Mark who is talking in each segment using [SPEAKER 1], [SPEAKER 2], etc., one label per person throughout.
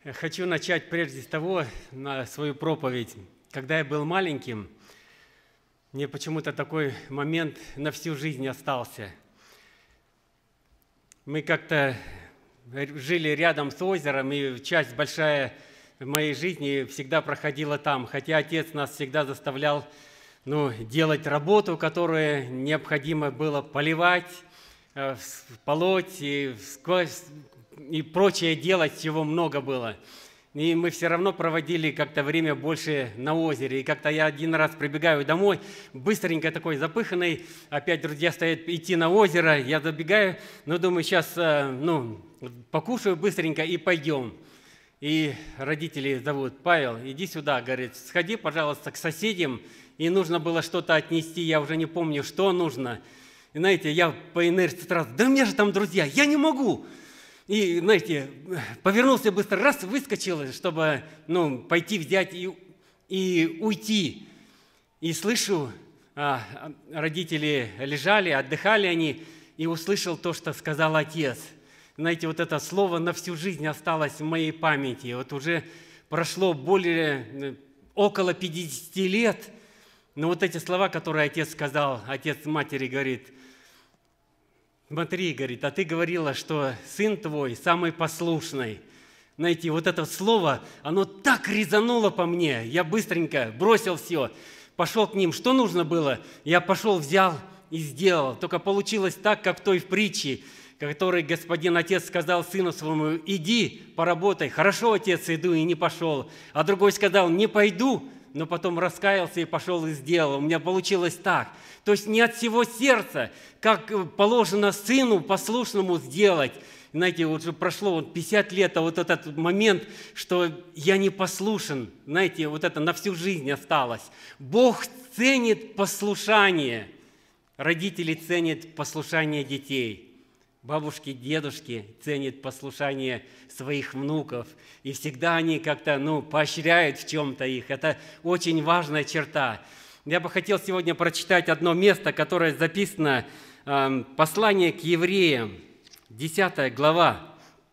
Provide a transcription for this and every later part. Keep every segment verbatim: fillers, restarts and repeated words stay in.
[SPEAKER 1] Хочу начать прежде с того на свою проповедь. Когда я был маленьким, мне почему-то такой момент на всю жизнь остался. Мы как-то жили рядом с озером, и часть большая моей жизни всегда проходила там. Хотя отец нас всегда заставлял ну, делать работу, которую необходимо было поливать, полоть и сквозь и прочее делать, чего много было. И мы все равно проводили как-то время больше на озере. И как-то я один раз прибегаю домой, быстренько такой запыханный, опять друзья стоят идти на озеро, я забегаю, но думаю, сейчас ну, покушаю быстренько и пойдем. И родители зовут: Павел, иди сюда, говорит, сходи, пожалуйста, к соседям, и нужно было что-то отнести, я уже не помню, что нужно. И знаете, я по инерции сразу: да у меня же там друзья, я не могу. И, знаете, повернулся быстро, раз, выскочил, чтобы ну, пойти взять и, и уйти. И слышу, а, родители лежали, отдыхали они, и услышал то, что сказал отец. Знаете, вот это слово на всю жизнь осталось в моей памяти. Вот уже прошло более, около пятидесяти лет, но вот эти слова, которые отец сказал, отец матери говорит: смотри, говорит, а ты говорила, что сын твой самый послушный. Знаете, вот это слово, оно так резануло по мне. Я быстренько бросил все, пошел к ним. Что нужно было? Я пошел, взял и сделал. Только получилось так, как в той в притче, который господин отец сказал сыну своему: иди, поработай. Хорошо, отец, иду, и не пошел. А другой сказал: не пойду, но потом раскаялся и пошел и сделал. У меня получилось так. То есть не от всего сердца, как положено сыну послушному сделать. Знаете, вот уже прошло вот пятьдесят лет, а вот этот момент, что я не послушен, знаете, вот это на всю жизнь осталось. Бог ценит послушание. Родители ценят послушание детей. Бабушки, дедушки ценят послушание своих внуков. И всегда они как-то ну, поощряют в чем-то их. Это очень важная черта. Я бы хотел сегодня прочитать одно место, которое записано, э, послание к евреям, десятая глава.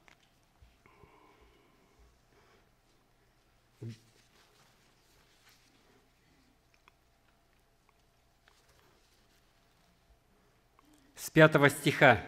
[SPEAKER 1] С пятого стиха.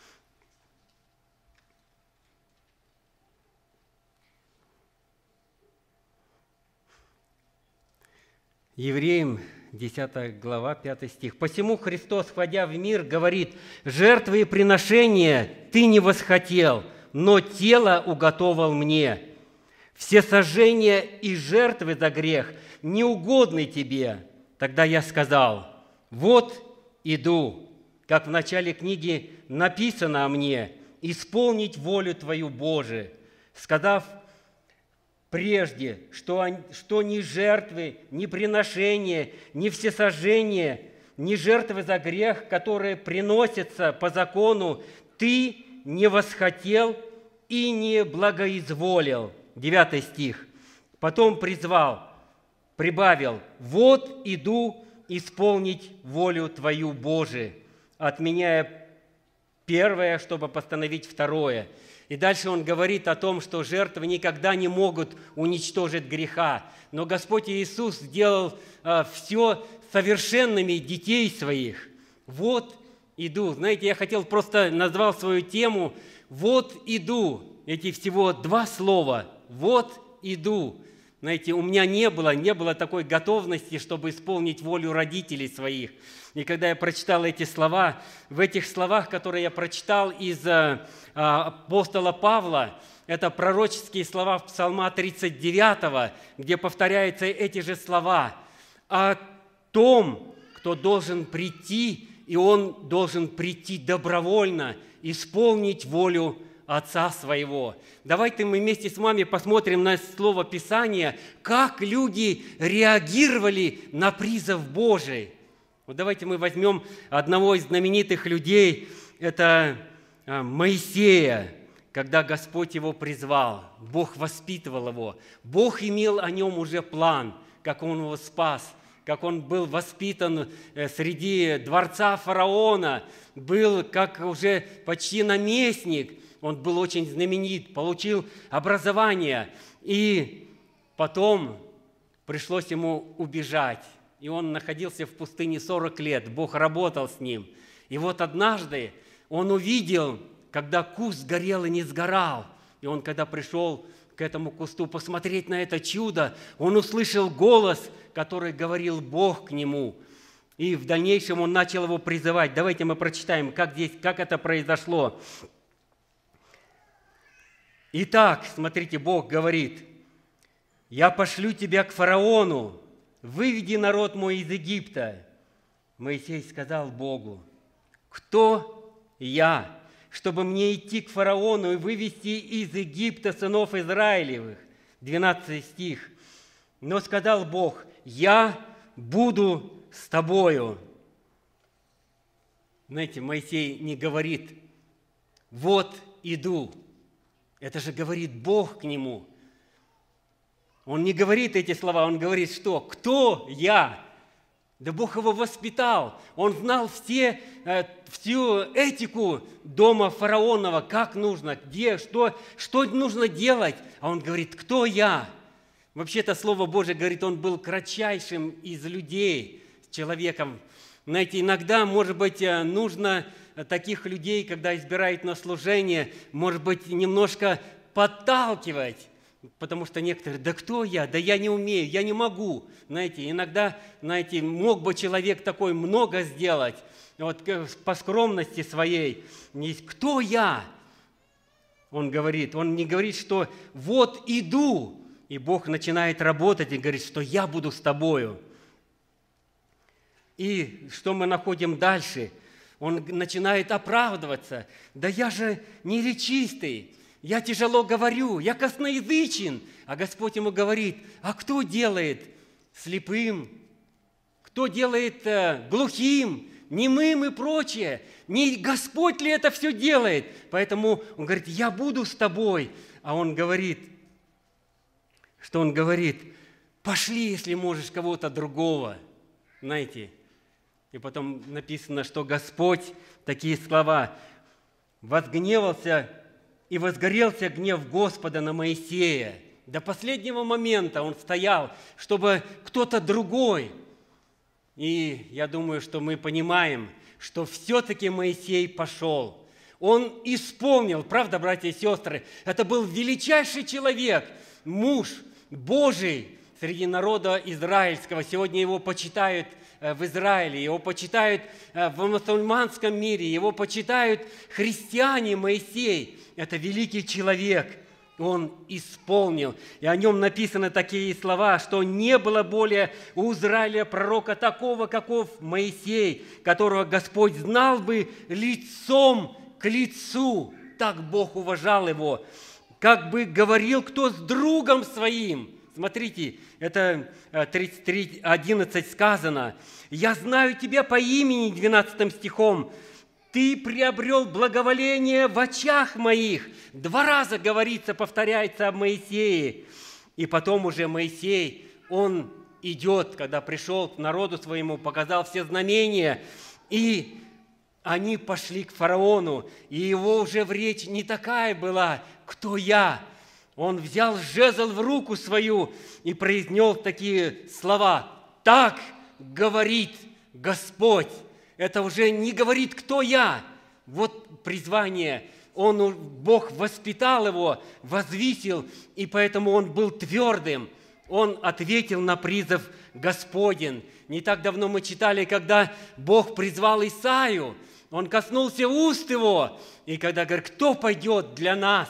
[SPEAKER 1] Евреям, десятая глава, пятый стих. «Посему Христос, входя в мир, говорит: жертвы и приношения ты не восхотел, но тело уготовал мне. Всесожжения и жертвы за грех не угодны тебе. Тогда я сказал: вот иду, как в начале книги написано о мне, исполнить волю Твою, Боже, сказав прежде, что, что ни жертвы, ни приношения, ни всесожжения, ни жертвы за грех, которые приносятся по закону, ты не восхотел и не благоизволил». Девятый стих. «Потом призвал, прибавил: вот иду исполнить волю Твою, Боже, отменяя первое, чтобы постановить второе». И дальше он говорит о том, что жертвы никогда не могут уничтожить греха. Но Господь Иисус сделал а, все совершенными детей своих. Вот иду. Знаете, я хотел просто назвал свою тему «Вот иду». Эти всего два слова «Вот иду». Знаете, у меня не было, не было такой готовности, чтобы исполнить волю родителей своих. И когда я прочитал эти слова, в этих словах, которые я прочитал из а, апостола Павла, это пророческие слова Псалма тридцать девятого, где повторяются эти же слова о том, кто должен прийти, и он должен прийти добровольно, исполнить волю Отца своего. Давайте мы вместе с вами посмотрим на слово Писания, как люди реагировали на призыв Божий. Вот давайте мы возьмем одного из знаменитых людей, это Моисея, когда Господь его призвал, Бог воспитывал его, Бог имел о нем уже план, как он его спас, как он был воспитан среди дворца фараона, был как уже почти наместник. он был очень знаменит, получил образование, и потом пришлось ему убежать. И он находился в пустыне сорок лет, Бог работал с ним. И вот однажды он увидел, когда куст горел и не сгорал, и он, когда пришел к этому кусту посмотреть на это чудо, он услышал голос, который говорил Бог к нему. И в дальнейшем он начал его призывать. Давайте мы прочитаем, как здесь, как это произошло. Итак, смотрите, Бог говорит: «Я пошлю тебя к фараону, выведи народ мой из Египта». Моисей сказал Богу: «Кто я, чтобы мне идти к фараону и вывести из Египта сынов Израилевых?» двенадцатый стих. Но сказал Бог: «Я буду с тобою». Знаете, Моисей не говорит: «Вот иду». Это же говорит Бог к нему. Он не говорит эти слова, он говорит, что «кто я?» Да Бог его воспитал. Он знал все, всю этику дома фараонова, как нужно, где, что, что нужно делать. А он говорит: «Кто я?» Вообще-то Слово Божие говорит, он был кратчайшим из людей, человеком. Знаете, иногда, может быть, нужно таких людей, когда избирают на служение, может быть, немножко подталкивать. Потому что некоторые: «Да кто я? Да я не умею, я не могу». Знаете, иногда, знаете, мог бы человек такой много сделать, вот по скромности своей. «Кто я?» Он говорит, он не говорит, что «вот иду». И Бог начинает работать и говорит, что «я буду с тобою». И что мы находим дальше? Он начинает оправдываться. «Да я же не речистый, я тяжело говорю, я косноязычен». А Господь ему говорит: «А кто делает слепым? Кто делает э, глухим, немым и прочее? Не Господь ли это все делает?» Поэтому он говорит: «Я буду с тобой». А он говорит, что он говорит: «Пошли, если можешь, кого-то другого». Знаете, и потом написано, что Господь, такие слова: «Возгневался и возгорелся гнев Господа на Моисея». До последнего момента он стоял, чтобы кто-то другой. И я думаю, что мы понимаем, что все-таки Моисей пошел. Он исполнил, правда, братья и сестры, это был величайший человек, муж Божий среди народа израильского. Сегодня его почитают в Израиле, его почитают в мусульманском мире, его почитают христиане. Моисей – это великий человек. Он исполнил. И о нем написаны такие слова, что не было более у Израиля пророка такого, каков Моисей, которого Господь знал бы лицом к лицу. Так Бог уважал его. Как бы говорил кто с другом своим. Смотрите, это тридцать три одиннадцать сказано. «Я знаю тебя по имени», двенадцатым стихом. «Ты приобрел благоволение в очах моих». Два раза говорится, повторяется об Моисее. И потом уже Моисей, он идет, когда пришел к народу своему, показал все знамения, и они пошли к фараону, и его уже в речь не такая была: «Кто я?». Он взял жезл в руку свою и произнес такие слова: «Так говорит Господь». Это уже не говорит «кто я?». Вот призвание. Он, Бог воспитал его, возвысил, и поэтому он был твердым. Он ответил на призыв Господень. Не так давно мы читали, когда Бог призвал Исаию, он коснулся уст его, и когда говорит: «Кто пойдет для нас?».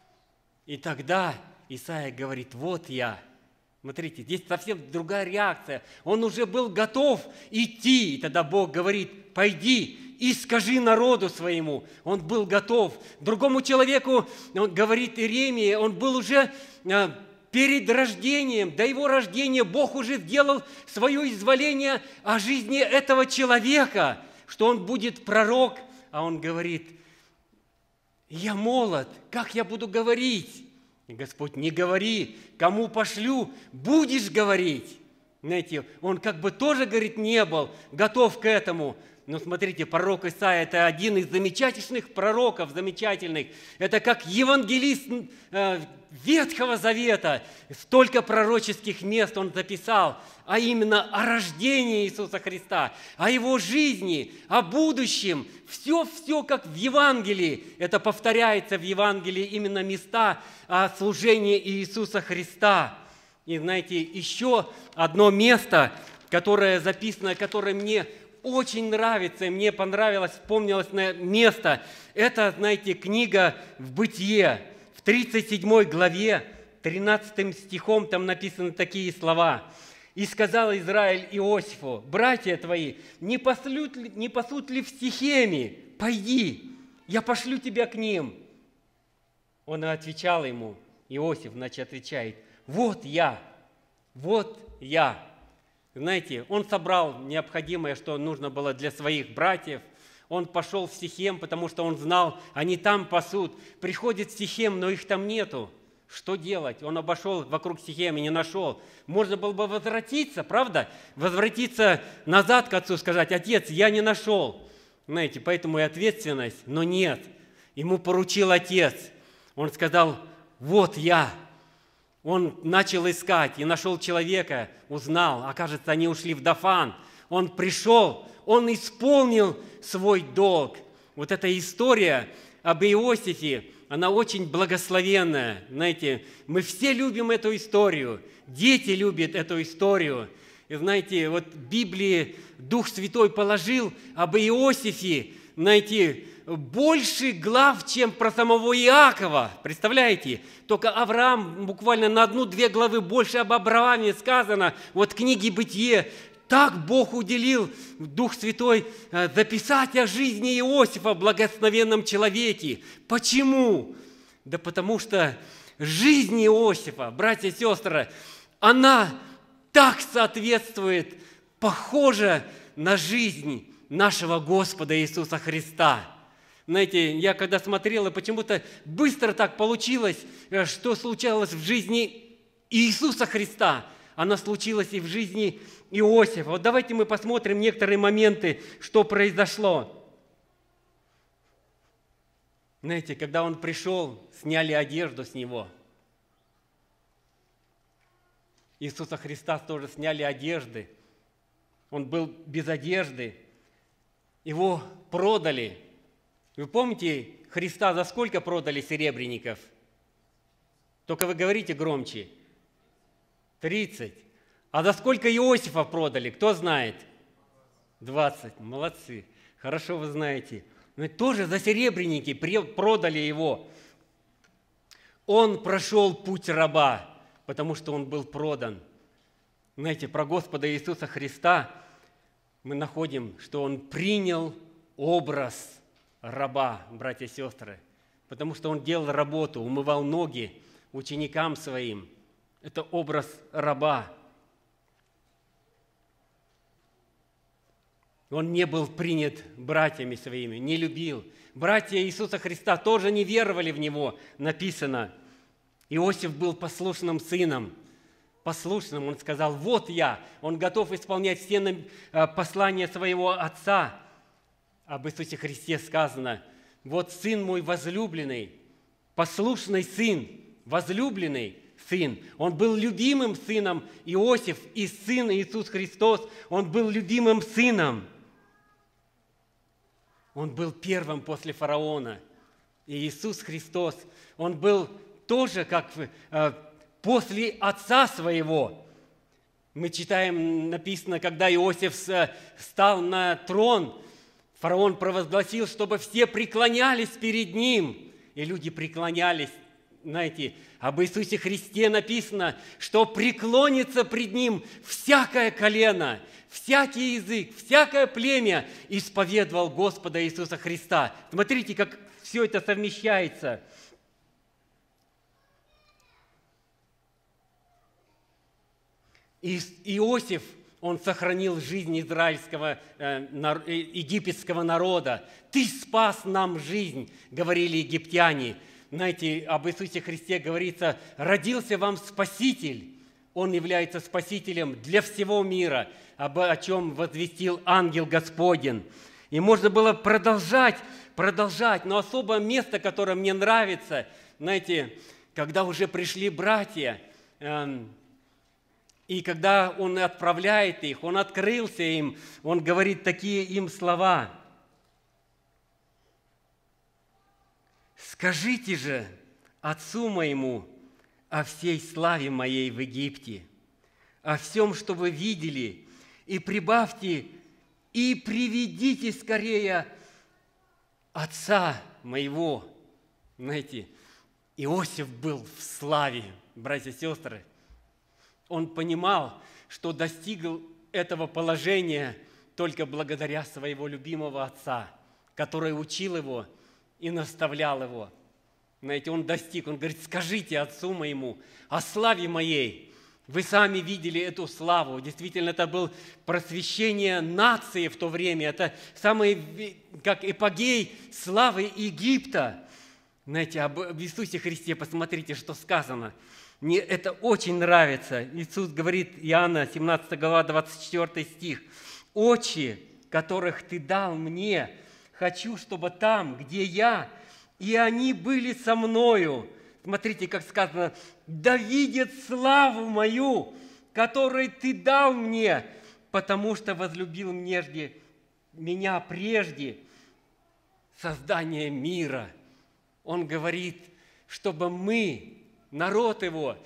[SPEAKER 1] И тогда Исаия говорит: «Вот я». Смотрите, здесь совсем другая реакция. Он уже был готов идти, и тогда Бог говорит: «Пойди и скажи народу своему». Он был готов. Другому человеку, он говорит Иеремии, он был уже перед рождением, до его рождения Бог уже сделал свое изволение о жизни этого человека, что он будет пророк, а он говорит: «Я молод, как я буду говорить?» И Господь: «Не говори, кому пошлю, будешь говорить». Знаете, он как бы тоже, говорит, не был готов к этому, Но смотрите, пророк Исаия – это один из замечательных пророков, замечательных. Это как евангелист э, Ветхого Завета. Столько пророческих мест он записал, а именно о рождении Иисуса Христа, о Его жизни, о будущем. Все-все как в Евангелии. Это повторяется в Евангелии именно места о служении Иисуса Христа. И знаете, еще одно место, которое записано, которое мне очень нравится, и мне понравилось, вспомнилось на место. Это, знаете, книга в Бытие, в тридцать седьмой главе, тринадцатым стихом там написаны такие слова. «И сказал Израиль Иосифу: братья твои, не пасут ли, не пасут ли в Сихеме? Пойди, я пошлю тебя к ним». Он отвечал ему, Иосиф, значит, отвечает: «Вот я, вот я». Знаете, он собрал необходимое, что нужно было для своих братьев. Он пошел в Сихем, потому что он знал, они там пасут. Приходит в Сихем, но их там нету. Что делать? Он обошел вокруг Сихема и не нашел. Можно было бы возвратиться, правда? Возвратиться назад к отцу, сказать: отец, я не нашел. Знаете, поэтому и ответственность, но нет. Ему поручил отец. Он сказал: вот я. Он начал искать и нашел человека, узнал. Окажется, они ушли в Дофан. Он пришел, он исполнил свой долг. Вот эта история об Иосифе, она очень благословенная. Знаете, мы все любим эту историю. Дети любят эту историю. И знаете, вот в Библии Дух Святой положил об Иосифе, знаете, больше глав, чем про самого Иакова. Представляете? Только Авраам буквально на одну-две главы больше об Аврааме сказано. Вот в книге «Бытие» так Бог уделил, Дух Святой, записать о жизни Иосифа, благословенном человеке. Почему? Да потому что жизнь Иосифа, братья и сестры, она так соответствует, похожа на жизнь нашего Господа Иисуса Христа. Знаете, я когда смотрел, и почему-то быстро так получилось, что случалось в жизни Иисуса Христа, она случилась и в жизни Иосифа. Вот давайте мы посмотрим некоторые моменты, что произошло. Знаете, когда он пришел, сняли одежду с него. Иисуса Христа тоже сняли одежды. Он был без одежды. Его продали. Вы помните, Христа за сколько продали серебряников? Только вы говорите громче. тридцать. А за сколько Иосифа продали? Кто знает? двадцать. Молодцы. Хорошо вы знаете. Но тоже за серебряники продали его. Он прошел путь раба, потому что он был продан. Знаете, про Господа Иисуса Христа мы находим, что он принял образ раба, братья и сестры, потому что он делал работу, умывал ноги ученикам своим. Это образ раба. Он не был принят братьями своими, не любил. Братья Иисуса Христа тоже не веровали в Него, написано. Иосиф был послушным сыном. Послушным, он сказал: вот я. Он готов исполнять все послания своего отца. Об Иисусе Христе сказано: вот сын мой возлюбленный, послушный сын, возлюбленный сын. Он был любимым сыном. Иосиф и сын Иисус Христос, он был любимым сыном. Он был первым после фараона. И Иисус Христос, он был тоже как э, после отца своего. Мы читаем, написано, когда Иосиф стал на трон, фараон провозгласил, чтобы все преклонялись перед ним. И люди преклонялись. Знаете, об Иисусе Христе написано, что преклонится пред Ним всякое колено, всякий язык, всякое племя исповедовал Господа Иисуса Христа. Смотрите, как все это совмещается. И Иосиф, он сохранил жизнь израильского, э, египетского народа. «Ты спас нам жизнь», говорили египтяне. Знаете, об Иисусе Христе говорится: «Родился вам Спаситель». Он является Спасителем для всего мира, об о чем возвестил ангел Господень. И можно было продолжать, продолжать. Но особое место, которое мне нравится, знаете, когда уже пришли братья, эм, и когда он отправляет их, он открылся им, он говорит такие им слова. «Скажите же отцу моему о всей славе моей в Египте, о всем, что вы видели, и прибавьте, и приведите скорее отца моего». Знаете, Иосиф был в славе, братья и сестры. Он понимал, что достигл этого положения только благодаря своего любимого отца, который учил его и наставлял его. Знаете, он достиг, он говорит: скажите отцу моему о славе моей. Вы сами видели эту славу. Действительно, это было просвещение нации в то время. Это самый, как эпогей славы Египта. Знаете, об Иисусе Христе посмотрите, что сказано. Мне это очень нравится. Иисус говорит, Иоанна, семнадцатая глава, двадцать четвёртый стих. «Очи, которых Ты дал мне, хочу, чтобы там, где я, и они были со мною». Смотрите, как сказано: «Да видят славу мою, которую Ты дал мне, потому что возлюбил мнежде, меня прежде создания мира». Он говорит, чтобы мы, народ Его,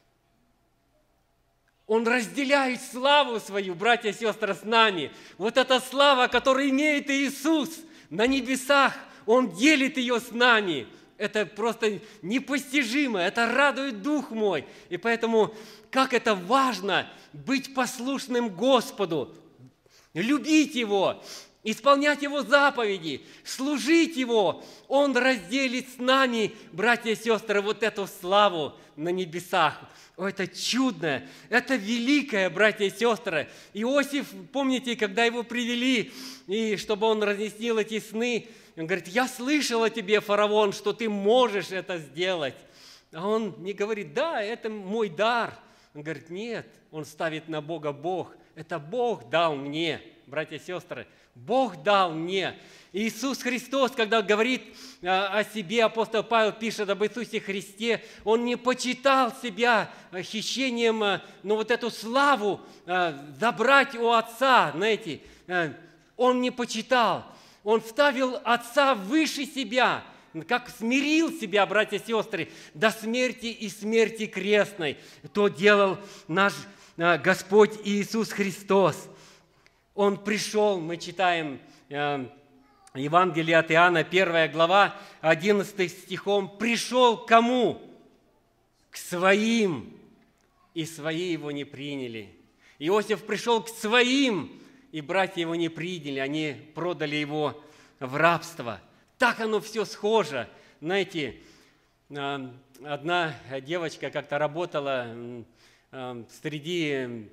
[SPEAKER 1] Он разделяет славу свою, братья и сестры, с нами. Вот эта слава, которую имеет Иисус на небесах, Он делит ее с нами. Это просто непостижимо, это радует дух мой. И поэтому, как это важно быть послушным Господу, любить Его, исполнять Его заповеди, служить Его. Он разделит с нами, братья и сестры, вот эту славу на небесах. О, это чудное, это великое, братья и сестры. Иосиф, помните, когда его привели, и чтобы он разъяснил эти сны, он говорит: я слышал о тебе, фараон, что ты можешь это сделать. А он не говорит: да, это мой дар. Он говорит: нет, он ставит на Бога Бог. Это Бог дал мне, братья и сестры. Бог дал мне. Иисус Христос, когда говорит о себе, апостол Павел пишет об Иисусе Христе, Он не почитал себя хищением, но вот эту славу забрать у Отца, знаете, Он не почитал. Он ставил Отца выше себя, как смирил себя, братья и сестры, до смерти и смерти крестной. То делал наш Господь Иисус Христос. Он пришел, мы читаем э, Евангелие от Иоанна, первая глава, одиннадцатым стихом, пришел к кому? К своим, и свои его не приняли. Иосиф пришел к своим, и братья его не приняли, они продали его в рабство. Так оно все схоже. Знаете, э, одна девочка как-то работала э, среди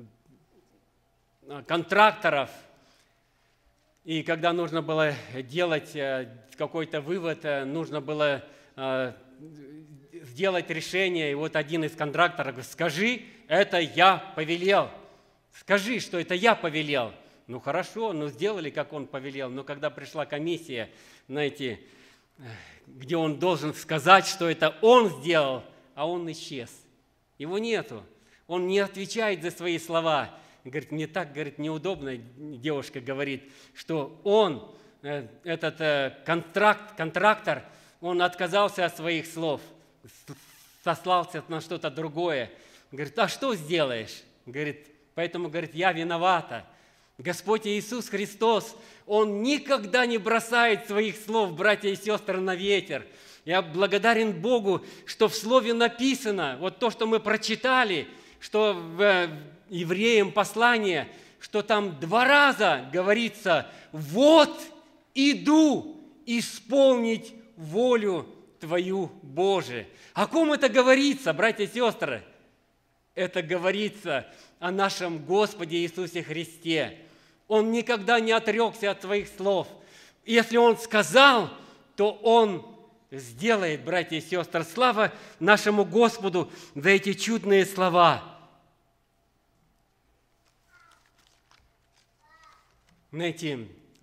[SPEAKER 1] контракторов, и когда нужно было делать какой-то вывод, нужно было сделать решение, и вот один из контракторов говорит: скажи, это я повелел, скажи, что это я повелел. Ну хорошо, ну сделали, как он повелел, но когда пришла комиссия, знаете, где он должен сказать, что это он сделал, а он исчез, его нету, он не отвечает за свои слова. Говорит: мне так, говорит, неудобно, девушка говорит, что он, этот контракт, контрактор, он отказался от своих слов, сослался на что-то другое. Говорит: а что сделаешь? Говорит, поэтому, говорит, я виновата. Господь Иисус Христос, Он никогда не бросает своих слов, братья и сестры, на ветер. Я благодарен Богу, что в Слове написано, вот то, что мы прочитали, что в Евреям послание, что там два раза говорится: вот иду исполнить волю Твою, Боже. О ком это говорится, братья и сестры? Это говорится о нашем Господе Иисусе Христе. Он никогда не отрекся от своих слов. Если Он сказал, то Он сделает, братья и сестры. Слава нашему Господу за эти чудные слова. Знаете,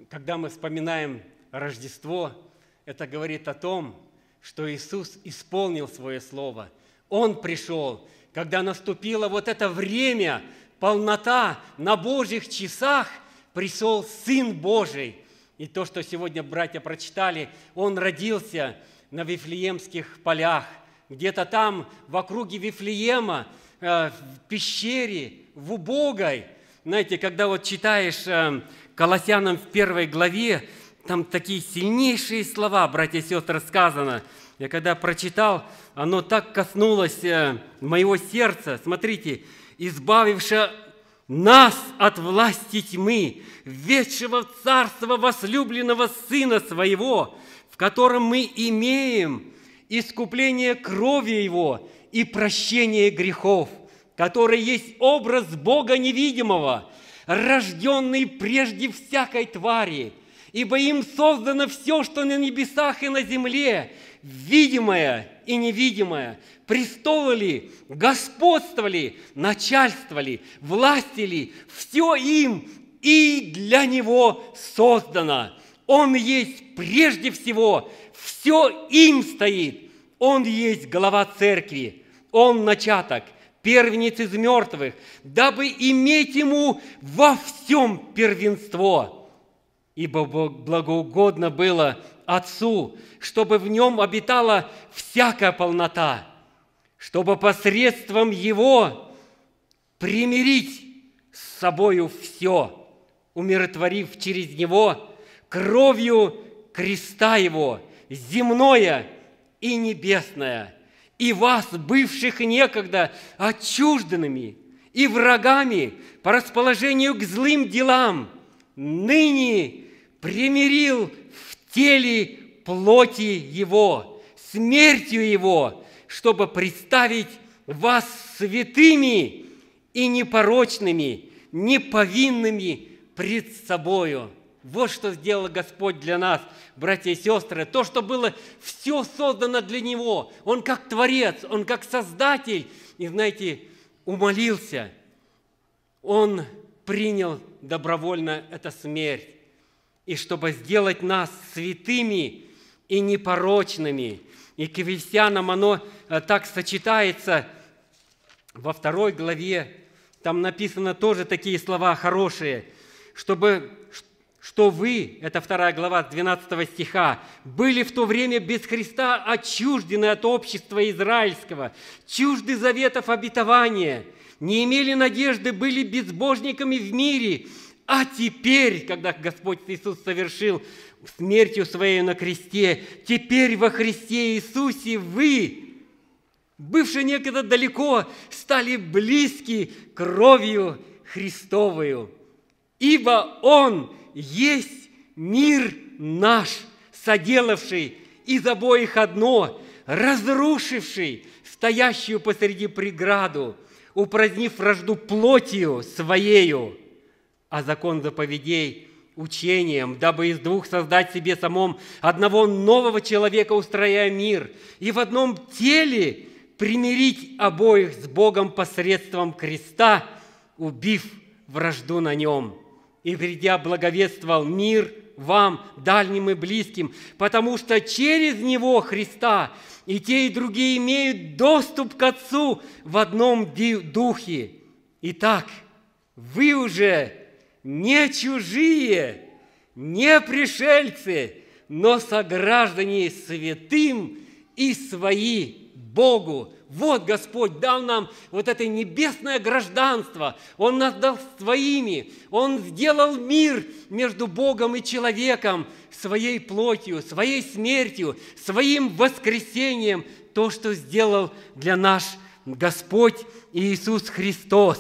[SPEAKER 1] когда мы вспоминаем Рождество, это говорит о том, что Иисус исполнил свое слово. Он пришел, когда наступило вот это время, полнота на Божьих часах, пришел Сын Божий. И то, что сегодня братья прочитали, Он родился на Вифлеемских полях, где-то там, в округе Вифлеема, в пещере, в убогой. Знаете, когда вот читаешь Колоссянам в первой главе, там такие сильнейшие слова, братья и сестры, сказано. Я когда прочитал, оно так коснулось моего сердца. Смотрите, избавивши нас от власти тьмы, введшего в царство возлюбленного Сына Своего, в котором мы имеем искупление крови Его и прощение грехов, который есть образ Бога невидимого, рожденный прежде всякой твари, ибо им создано все, что на небесах и на земле, видимое и невидимое, престолы ли, господства ли, начальства ли, власти ли, все им и для Него создано. Он есть прежде всего, все им стоит. Он есть глава церкви, Он начаток, первенец из мертвых, дабы иметь Ему во всем первенство. Ибо благоугодно было Отцу, чтобы в Нем обитала всякая полнота, чтобы посредством Его примирить с собою все, умиротворив через Него кровью креста Его, земное и небесное, и вас, бывших некогда отчужденными и врагами по расположению к злым делам, ныне примирил в теле плоти Его, смертью Его, чтобы представить вас святыми и непорочными, неповинными пред собою. Вот что сделал Господь для нас, братья и сестры. То, что было все создано для Него. Он как Творец, Он как Создатель. И, знаете, умолился. Он принял добровольно эту смерть. И чтобы сделать нас святыми и непорочными. И к Ефесянам оно так сочетается во второй главе. Там написано тоже такие слова хорошие. Чтобы... что вы, это вторая глава двенадцатого стиха, были в то время без Христа отчуждены от общества израильского, чужды заветов обетования, не имели надежды, были безбожниками в мире, а теперь, когда Господь Иисус совершил смертью Своей на кресте, теперь во Христе Иисусе вы, бывшие некогда далеко, стали близки кровью Христовою, ибо Он есть мир наш, соделавший из обоих одно, разрушивший стоящую посреди преграду, упразднив вражду плотью Своею, а закон заповедей учением, дабы из двух создать себе самом одного нового человека, устрояя мир, и в одном теле примирить обоих с Богом посредством креста, убив вражду на нем. И, придя, благовествовал мир вам, дальним и близким, потому что через Него, Христа, и те, и другие имеют доступ к Отцу в одном Духе. Итак, вы уже не чужие, не пришельцы, но сограждане святым и свои Богу. Вот Господь дал нам вот это небесное гражданство. Он нас дал своими. Он сделал мир между Богом и человеком своей плотью, своей смертью, своим воскресением. То, что сделал для нас Господь Иисус Христос.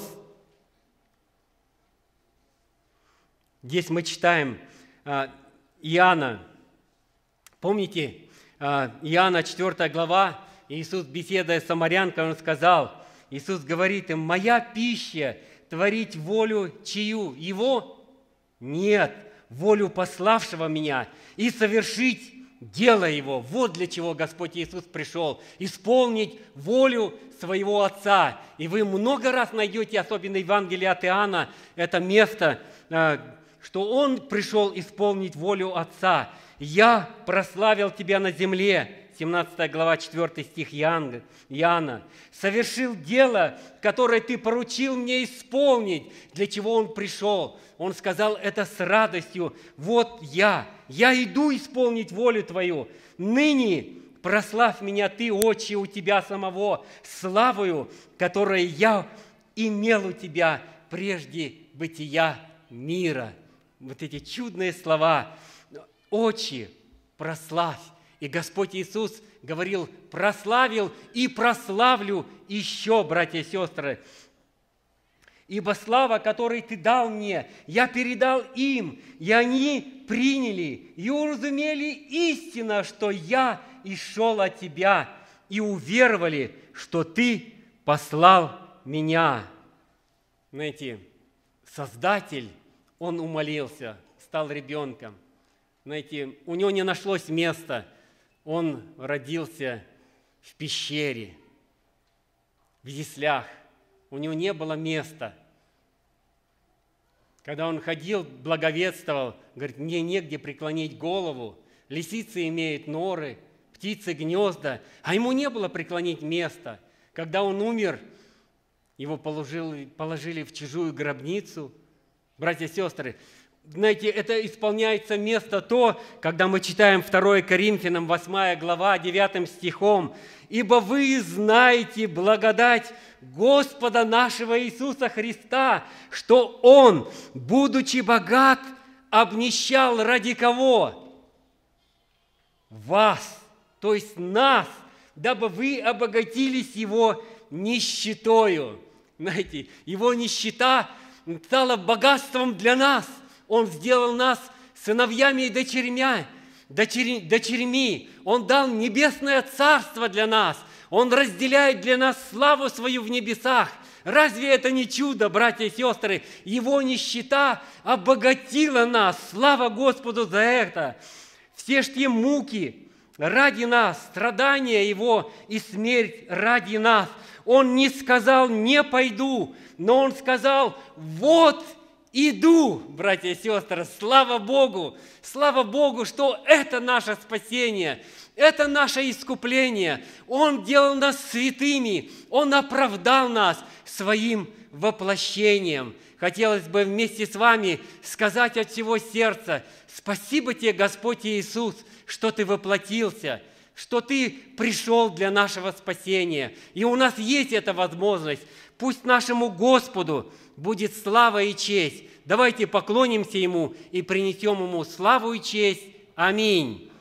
[SPEAKER 1] Здесь мы читаем Иоанна. Помните, Иоанна четвёртая глава, Иисус, беседуя с самарянкой, Он сказал, Иисус говорит им: «Моя пища – творить волю чью? Его? Нет, волю пославшего Меня и совершить дело Его». Вот для чего Господь Иисус пришел – исполнить волю Своего Отца. И вы много раз найдете, особенно в Евангелии от Иоанна, это место, что Он пришел исполнить волю Отца. «Я прославил Тебя на земле», семнадцатая глава, четвёртый стих Иоанна, «совершил дело, которое Ты поручил мне исполнить, для чего Он пришел». Он сказал это с радостью: «Вот я, я иду исполнить волю Твою. Ныне прославь меня Ты, Отче, у Тебя самого, славою, которую я имел у Тебя прежде бытия мира». Вот эти чудные слова: «Отче, прославь». И Господь Иисус говорил: прославил и прославлю еще, братья и сестры. «Ибо слава, которую Ты дал мне, я передал им, и они приняли и уразумели истинно, что я исшел от Тебя, и уверовали, что Ты послал меня». Знаете, Создатель, Он умолился, стал ребенком. Знаете, у Него не нашлось места. Он родился в пещере, в яслях. У Него не было места. Когда Он ходил, благовествовал, говорит: мне негде преклонить голову. Лисицы имеют норы, птицы гнезда, а Ему не было преклонить места. Когда Он умер, Его положили, положили в чужую гробницу. Братья и сестры, знаете, это исполняется место то, когда мы читаем второе Коринфянам, восьмая глава, девятым стихом: «Ибо вы знаете благодать Господа нашего Иисуса Христа, что Он, будучи богат, обнищал ради кого? Вас, то есть нас, дабы вы обогатились Его нищетою». Знаете, Его нищета стала богатством для нас. Он сделал нас сыновьями и дочерьми, дочерь, дочерьми. Он дал небесное царство для нас. Он разделяет для нас славу свою в небесах. Разве это не чудо, братья и сестры? Его нищета обогатила нас. Слава Господу за это. Все ж те муки ради нас, страдания Его и смерть ради нас. Он не сказал: «не пойду», но Он сказал: «вот иду», братья и сестры. Слава Богу! Слава Богу, что это наше спасение, это наше искупление. Он делал нас святыми, Он оправдал нас своим воплощением. Хотелось бы вместе с вами сказать от всего сердца: спасибо Тебе, Господь Иисус, что Ты воплотился, что Ты пришел для нашего спасения. И у нас есть эта возможность. Пусть нашему Господу будет слава и честь. Давайте поклонимся Ему и принесем Ему славу и честь. Аминь.